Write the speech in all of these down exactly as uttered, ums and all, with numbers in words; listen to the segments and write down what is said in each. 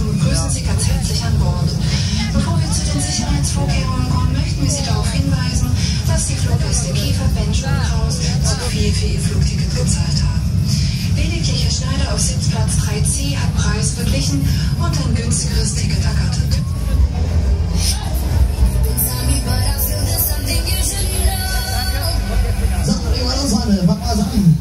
und begrüßen Sie ganz herzlich an Bord. Bevor wir zu den Sicherheitsvorkehrungen kommen, möchten wir Sie darauf hinweisen, dass die Fluggäste Kiefer, Bench und Kraus zu viel für ihr Flugticket gezahlt haben. Lediglich Herr Schneider auf Sitzplatz drei C hat Preis verglichen und ein günstigeres Ticket ergattert. So, legen wir los, Freunde. Fangen wir an.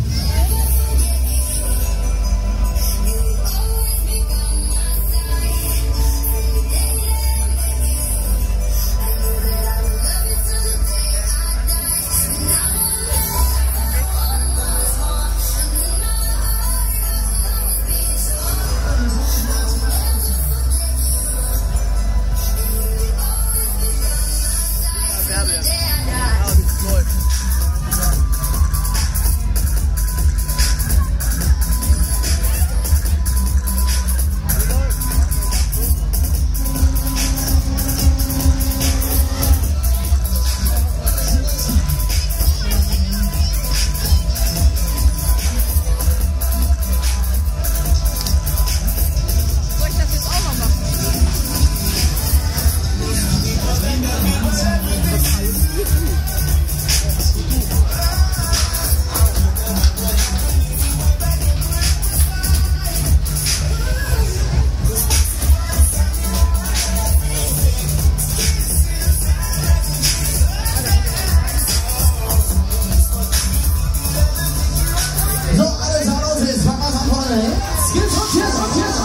So, alles, was los ist, fangen wir an, Freunde. Jetzt geht's los, hier, los, hier.